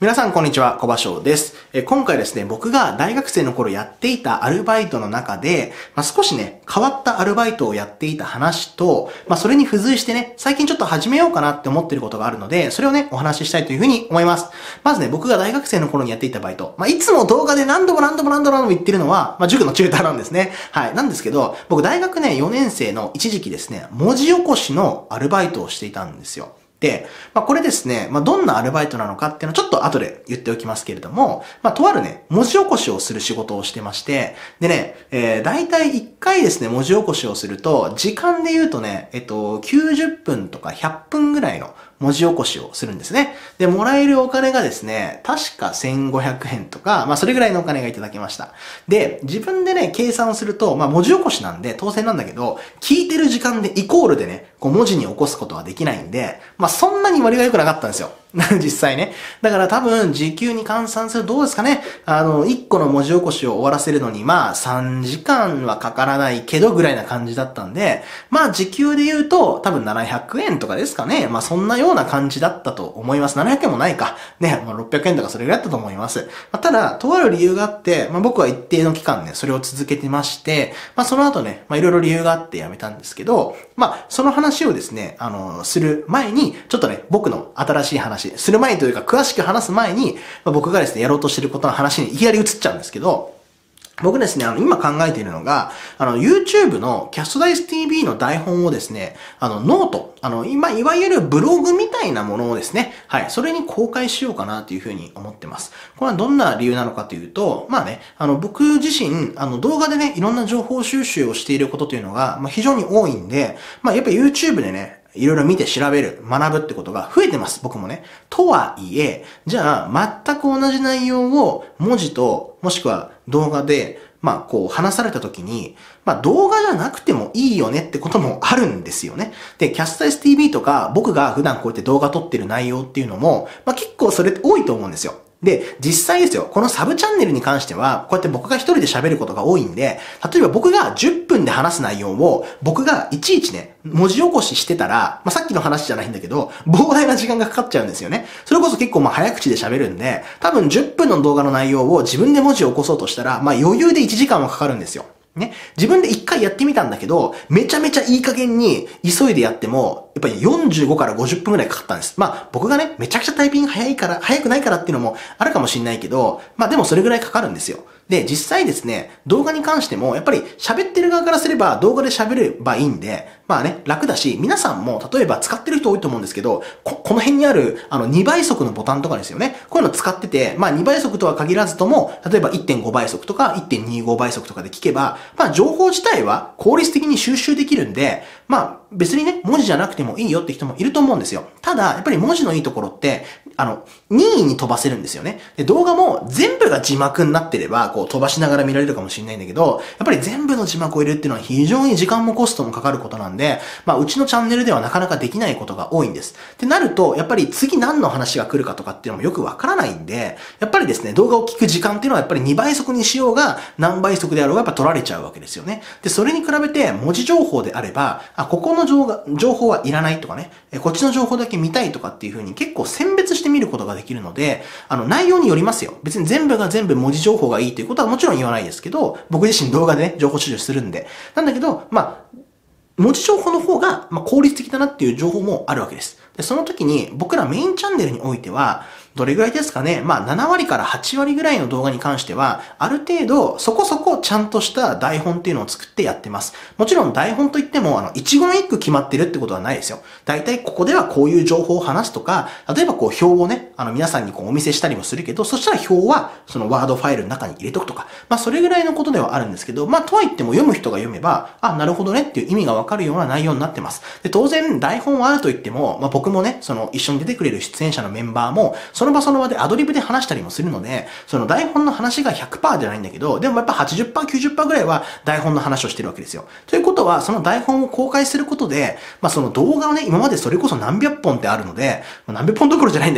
皆さんこんにちは、小場翔です。今回ですね、僕が大学生の頃やっていたアルバイトの中で、少しね、変わったアルバイトをやっていた話と、それに付随してね、最近ちょっと始めようかなって思ってることがあるので、それをね、お話ししたいというふうに思います。まずね、僕が大学生の頃にやっていたバイト。いつも動画で何度も言ってるのは、塾のチューターなんですね。はい。なんですけど、僕大学ね、4年生の一時期ですね、文字起こしのアルバイトをしていたんですよ。で、これですね、どんなアルバイトなのかっていうのはちょっと後で言っておきますけれども、とあるね、文字起こしをする仕事をしてまして、でね、だいたい1回ですね、文字起こしをすると、時間で言うとね、90分とか100分ぐらいの文字起こしをするんですね。で、もらえるお金がですね、確か1500円とか、それぐらいのお金がいただきました。で、自分でね、計算をすると、文字起こしなんで当然なんだけど、聞いてる時間でイコールでね、文字に起こすことはできないんで、そんなに割が良くなかったんですよ。実際ね。だから多分、時給に換算するとどうですかね。1個の文字起こしを終わらせるのに、3時間はかからないけどぐらいな感じだったんで、時給で言うと多分700円とかですかね。そんなような感じだったと思います。700円もないか。ね、600円とかそれぐらいだったと思います。ただ、とある理由があって、僕は一定の期間ね、それを続けてまして、その後ね、いろいろ理由があって辞めたんですけど、その話をですね、する前に、ちょっとね、僕の新しい話、する前というか詳しく話す前に、僕がですね、やろうとしていることの話にいきなり移っちゃうんですけど、僕ですね、今考えているのが、YouTube のキャストダイス TV の台本をですね、ノート、今、いわゆるブログみたいなものをですね、はい、それに公開しようかなというふうに思ってます。これはどんな理由なのかというと、僕自身、動画でね、いろんな情報収集をしていることというのが、非常に多いんで、やっぱ YouTube でね、いろいろ見て調べる、学ぶってことが増えてます、僕もね。とはいえ、じゃあ、全く同じ内容を文字と、もしくは動画で、話された時に、動画じゃなくてもいいよねってこともあるんですよね。で、キャスタイス TV とか、僕が普段こうやって動画撮ってる内容っていうのも、結構それ多いと思うんですよ。で、実際ですよ、このサブチャンネルに関しては、こうやって僕が一人で喋ることが多いんで、例えば僕が10分で話す内容を、僕がいちいちね、文字起こししてたら、さっきの話じゃないんだけど、膨大な時間がかかっちゃうんですよね。それこそ結構早口で喋るんで、多分10分の動画の内容を自分で文字を起こそうとしたら、余裕で1時間はかかるんですよ。ね。自分で一回やってみたんだけど、めちゃめちゃいい加減に急いでやっても、やっぱり45から50分くらいかかったんです。僕がね、めちゃくちゃタイピング早くないからっていうのもあるかもしれないけど、でもそれぐらいかかるんですよ。で、実際ですね、動画に関しても、やっぱり喋ってる側からすれば動画で喋ればいいんで、楽だし、皆さんも例えば使ってる人多いと思うんですけど、この辺にある2倍速のボタンとかですよね。こういうの使ってて、2倍速とは限らずとも、例えば 1.5 倍速とか 1.25 倍速とかで聞けば、情報自体は効率的に収集できるんで、別にね、文字じゃなくてもいいよって人もいると思うんですよ。ただ、やっぱり文字のいいところって、任意に飛ばせるんですよね。で、動画も全部が字幕になってれば、飛ばしながら見られるかもしれないんだけど、やっぱり全部の字幕を入れるっていうのは非常に時間もコストもかかることなんで、うちのチャンネルではなかなかできないことが多いんです。ってなると、やっぱり次何の話が来るかとかっていうのもよくわからないんで、やっぱりですね、動画を聞く時間っていうのはやっぱり2倍速にしようが、何倍速であろうがやっぱ取られちゃうわけですよね。で、それに比べて文字情報であれば、ここの情報はいらないとかね、こっちの情報だけ見たいとかっていう風に結構選別して見ることができるので、内容によりますよ。別に全部が全部文字情報がいいということはもちろん言わないですけど、僕自身動画でね、情報収集するんで。なんだけど、文字情報の方が、効率的だなっていう情報もあるわけです。で、その時に僕らメインチャンネルにおいては、どれぐらいですかね。7割から8割ぐらいの動画に関しては、ある程度、そこそこちゃんとした台本っていうのを作ってやってます。もちろん台本といっても、一言一句決まってるってことはないですよ。だいたいここではこういう情報を話すとか、例えば表をね、皆さんにお見せしたりもするけど、そしたら表は、そのワードファイルの中に入れとくとか、それぐらいのことではあるんですけど、とはいっても読む人が読めば、なるほどねっていう意味がわかるような内容になってます。で、当然、台本はあると言っても、僕もね、一緒に出てくれる出演者のメンバーも、その場でアドリブで話したりもするので、その台本の話が 100% じゃないんだけど、でもやっぱ 80%、90% ぐらいは台本の話をしてるわけですよ。ということは、その台本を公開することで、その動画をね、今までそれこそ何百本ってあるので、何百本どころじゃないんだけど、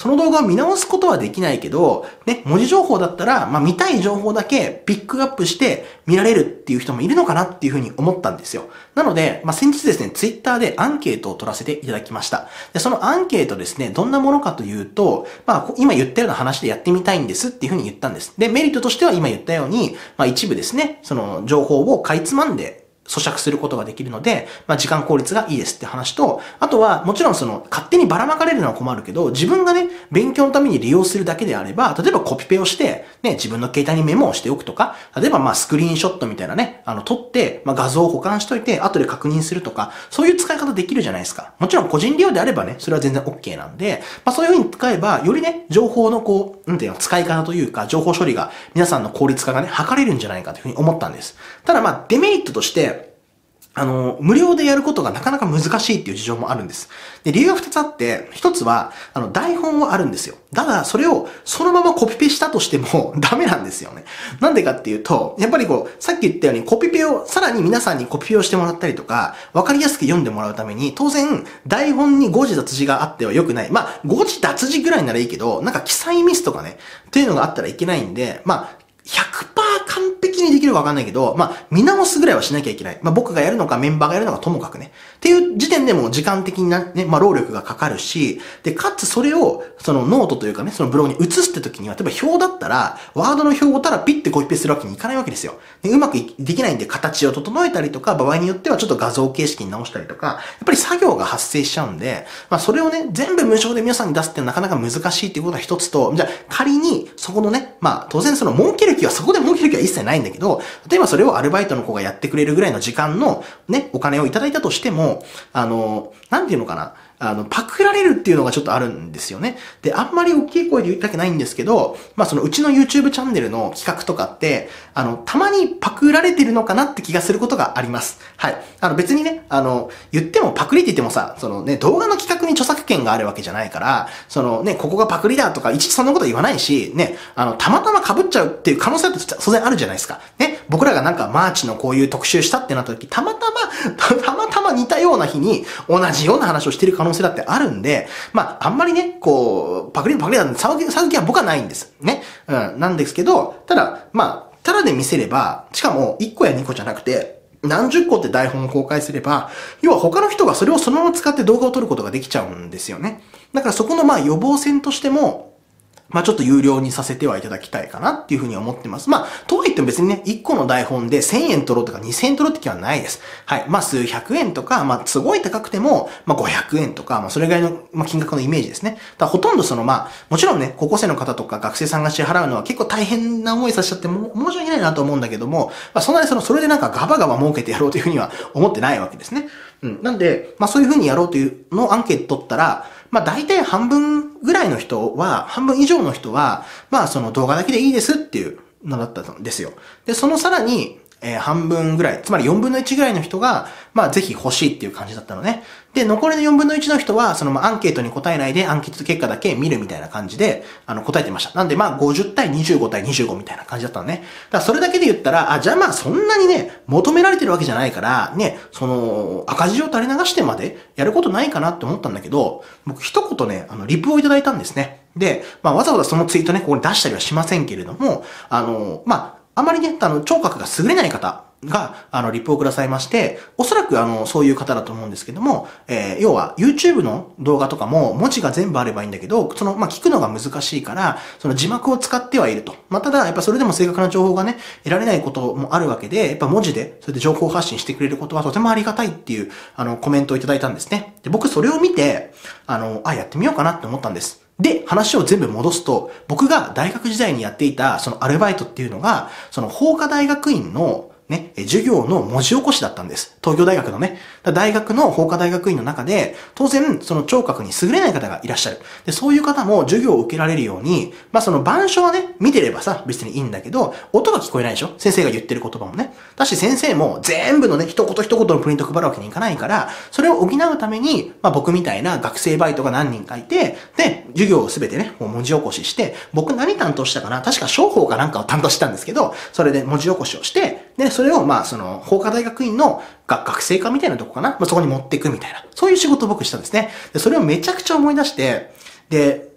その動画を見直すことはできないけど、ね、文字情報だったら、見たい情報だけピックアップして見られるっていう人もいるのかなっていうふうに思ったんですよ。なので、先日ですね、ツイッターでアンケートを取らせていただきました。で、そのアンケートですね、どんなものかというと、今言ったような話でやってみたいんですっていうふうに言ったんです。で、メリットとしては今言ったように、一部ですね、その情報をかいつまんで、咀嚼することができるので、時間効率がいいですって話と、あとは、もちろん勝手にばらまかれるのは困るけど、自分がね、勉強のために利用するだけであれば、例えばコピペをして、ね、自分の携帯にメモをしておくとか、例えばスクリーンショットみたいなね、撮って、画像を保管しといて、後で確認するとか、そういう使い方できるじゃないですか。もちろん個人利用であればね、それは全然 OK なんで、そういう風に使えば、よりね、情報の使い方というか、情報処理が皆さんの効率化がね、図れるんじゃないかというふうに思ったんです。ただデメリットとして、無料でやることがなかなか難しいっていう事情もあるんです。で、理由が2つあって、1つは、台本はあるんですよ。ただ、それをそのままコピペしたとしてもダメなんですよね。なんでかっていうと、やっぱりさっき言ったようにコピペを、さらに皆さんにコピペをしてもらったりとか、わかりやすく読んでもらうために、当然、台本に誤字脱字があっては良くない。誤字脱字ぐらいならいいけど、記載ミスとかね、っていうのがあったらいけないんで、100% 完璧にできるかわかんないけど、見直すぐらいはしなきゃいけない。僕がやるのかメンバーがやるのかともかくね。っていう時点でも時間的にね、労力がかかるし、で、かつそれを、ノートというかね、そのブログに移すって時には、例えば表だったら、ワードの表をただピッてコピペするわけにいかないわけですよ。で、うまくできないんで形を整えたりとか、場合によってはちょっと画像形式に直したりとか、やっぱり作業が発生しちゃうんで、それをね、全部無償で皆さんに出すってなかなか難しいっていうことが一つと、じゃあ仮にそこのね、当然儲ける気はそこで儲ける気は一切ないんだけど、例えばそれをアルバイトの子がやってくれるぐらいの時間のね、お金をいただいたとしても、なんていうのかな。パクられるっていうのがちょっとあるんですよね。で、あんまり大きい声で言いたくないんですけど、うちの YouTube チャンネルの企画とかって、たまにパクられてるのかなって気がすることがあります。はい。別にね、言ってもパクリって言ってもさ、動画の企画に著作権があるわけじゃないから、ここがパクリだとか、いちいちそんなこと言わないし、ね、たまたま被っちゃうっていう可能性だって当然あるじゃないですか。ね、僕らがマーチのこういう特集したってなった時、たまたま似たような日に同じような話をしてる可能性だってあるんで、あんまりね、パクリなんて騒ぐ気は僕はないんです。ね。なんですけど、ただで見せれば、しかも1個や2個じゃなくて、何十個って台本を公開すれば、要は他の人がそれをそのまま使って動画を撮ることができちゃうんですよね。だからそこの予防線としても、ちょっと有料にさせてはいただきたいかなっていうふうに思ってます。とはいっても別にね、1個の台本で1000円取ろうとか2000円取ろうって気はないです。はい。数百円とか、すごい高くても、500円とか、それぐらいの、金額のイメージですね。だからほとんどもちろんね、高校生の方とか学生さんが支払うのは結構大変な思いさせちゃって申し訳ないなと思うんだけども、そんなにそれでガバガバ儲けてやろうというふうには思ってないわけですね。なんで、そういうふうにやろうというのをアンケート取ったら、大体半分ぐらいの人は、半分以上の人は、動画だけでいいですっていうのだったんですよ。で、そのさらに、半分ぐらい、つまり4分の1ぐらいの人が、ぜひ欲しいっていう感じだったのね。で、残りの4分の1の人は、アンケートに答えないで、アンケート結果だけ見るみたいな感じで、答えてました。なんで、50対25対25みたいな感じだったのね。だからそれだけで言ったら、じゃあそんなにね、求められてるわけじゃないから、ね、赤字を垂れ流してまでやることないかなって思ったんだけど、僕一言ね、リプをいただいたんですね。で、わざわざそのツイートね、ここに出したりはしませんけれども、あまりね、聴覚が優れない方が、リプをくださいまして、おそらくそういう方だと思うんですけども、要は YouTube の動画とかも文字が全部あればいいんだけど、聞くのが難しいから、字幕を使ってはいると。ただ、やっぱそれでも正確な情報がね、得られないこともあるわけで、やっぱ文字で、それで情報発信してくれることはとてもありがたいっていう、コメントをいただいたんですね。で、僕それを見て、やってみようかなって思ったんです。で、話を全部戻すと、僕が大学時代にやっていた、アルバイトっていうのが、法科大学院のね、授業の文字起こしだったんです。東京大学のね。大学の法科大学院の中で、当然、聴覚に優れない方がいらっしゃる。で、そういう方も授業を受けられるように、板書はね、見てればさ、別にいいんだけど、音が聞こえないでしょ？先生が言ってる言葉もね。だし先生も全部のね、一言一言のプリント配るわけにいかないから、それを補うために、僕みたいな学生バイトが何人かいて、で、授業をすべてね、文字起こしして、僕何担当したかな？確か商法かなんかを担当したんですけど、それで文字起こしをして、で、それを法科大学院の学生課みたいなとこかな、そこに持っていくみたいな、そういう仕事を僕したんですね。で、それをめちゃくちゃ思い出して、で、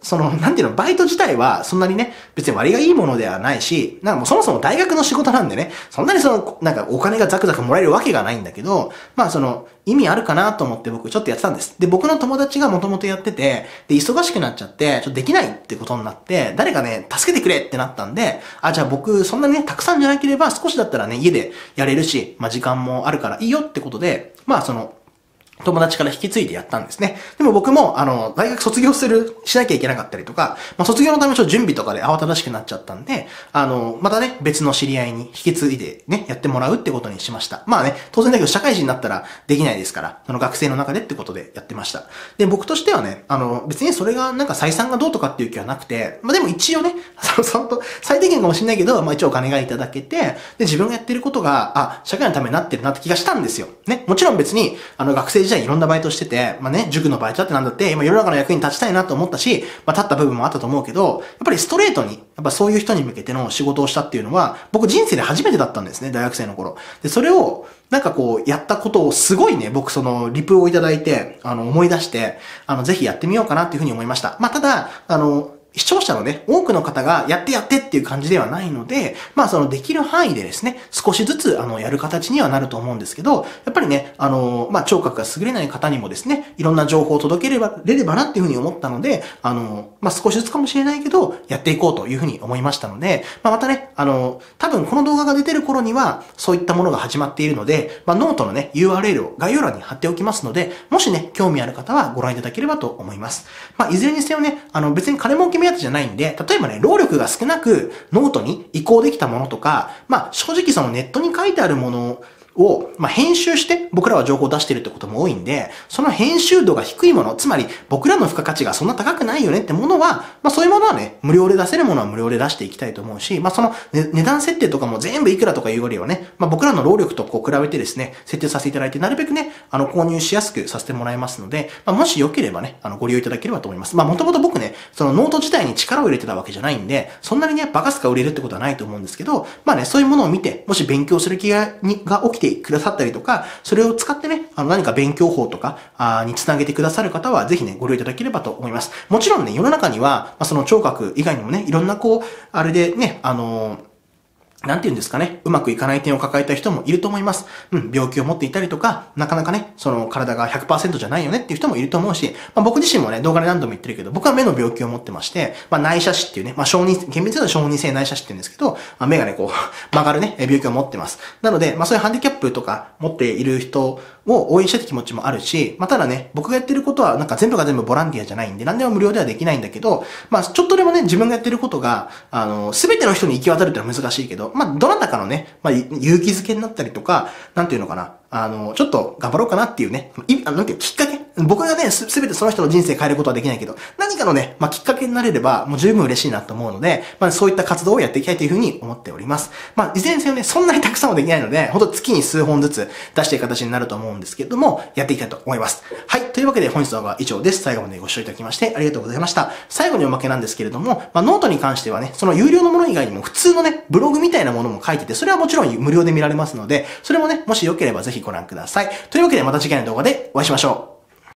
なんていうの、バイト自体はそんなにね、別に割がいいものではないし、なんかもうそもそも大学の仕事なんでね、そんなになんかお金がザクザクもらえるわけがないんだけど、意味あるかなと思って僕ちょっとやってたんです。で、僕の友達がもともとやってて、で、忙しくなっちゃって、ちょっとできないってことになって、誰かね、助けてくれってなったんで、じゃあ僕、そんなにね、たくさんじゃなければ少しだったらね、家でやれるし、時間もあるからいいよってことで、友達から引き継いでやったんですね。でも僕も、大学卒業しなきゃいけなかったりとか、卒業のための準備とかで慌ただしくなっちゃったんで、またね、別の知り合いに引き継いでね、やってもらうってことにしました。当然だけど社会人になったらできないですから、学生の中でってことでやってました。で、僕としてはね、別にそれがなんか採算がどうとかっていう気はなくて、でも一応ね、最低限かもしれないけど、一応お金がいただけて、で、自分がやってることが、社会のためになってるなって気がしたんですよ。ね、もちろん別に、学生時代いろんなバイトしてて、塾のバイトだってなんだって、今世の中の役に立ちたいなと思ったし、立った部分もあったと思うけど、やっぱりストレートに、そういう人に向けての仕事をしたっていうのは、僕人生で初めてだったんですね、大学生の頃。で、それを、やったことをすごいね、僕リプをいただいて、思い出して、ぜひやってみようかなっていうふうに思いました。ただ、視聴者のね、多くの方がやってっていう感じではないので、できる範囲でですね、少しずつ、やる形にはなると思うんですけど、やっぱりね、聴覚が優れない方にもですね、いろんな情報を届ければなっていうふうに思ったので、少しずつかもしれないけど、やっていこうというふうに思いましたので、またね、多分この動画が出てる頃には、そういったものが始まっているので、ノートのね、URL を概要欄に貼っておきますので、もしね、興味ある方はご覧いただければと思います。いずれにせよね、別に金儲け目当てじゃないんで、例えばね、労力が少なくノートに移行できたものとか、正直ネットに書いてあるものを、編集して僕らは情報を出してるってことも多いんで、その編集度が低いもの、つまり僕らの付加価値がそんな高くないよねってものは、そういうものはね、無料で出せるものは無料で出していきたいと思うし、値段設定とかも全部いくらとかいうよりはね、僕らの労力と比べてですね、設定させていただいて、なるべくね、購入しやすくさせてもらいますので、もしよければね、ご利用いただければと思います。もともと僕ね、ノート自体に力を入れてたわけじゃないんで、そんなにね、バカすか売れるってことはないと思うんですけど、そういうものを見て、もし勉強する気が起きてくださったりとか、それを使ってね、何か勉強法とかにつなげてくださる方は、ぜひね、ご利用いただければと思います。もちろんね、世の中には、聴覚以外にもね、いろんなあれでね、なんて言うんですかね、うまくいかない点を抱えた人もいると思います。病気を持っていたりとか、なかなかね、体が 100% じゃないよねっていう人もいると思うし、僕自身もね、動画で何度も言ってるけど、僕は目の病気を持ってまして、内斜視っていうね、厳密には小児性内斜視って言うんですけど、目がね、曲がるね、病気を持ってます。なので、そういうハンディキャップとか持っている人を応援したい気持ちもあるし、ただね、僕がやってることは、全部が全部ボランティアじゃないんで、何でも無料ではできないんだけど、ちょっとでもね、自分がやってることが、すべての人に行き渡るってのは難しいけど、どなたかのね、勇気づけになったりとか、なんていうのかな、ちょっと頑張ろうかなっていうね、きっかけ僕がね、すべてその人の人生変えることはできないけど、何かのね、きっかけになれれば、もう十分嬉しいなと思うので、そういった活動をやっていきたいというふうに思っております。いずれにせよね、そんなにたくさんはできないので、ほんと月に数本ずつ出していく形になると思うんですけれども、やっていきたいと思います。はい。というわけで本日の動画は以上です。最後までご視聴いただきましてありがとうございました。最後におまけなんですけれども、ノートに関してはね、その有料のもの以外にも普通のね、ブログみたいなものも書いてて、それはもちろん無料で見られますので、それもね、もしよければぜひご覧ください。というわけでまた次回の動画でお会いしましょう。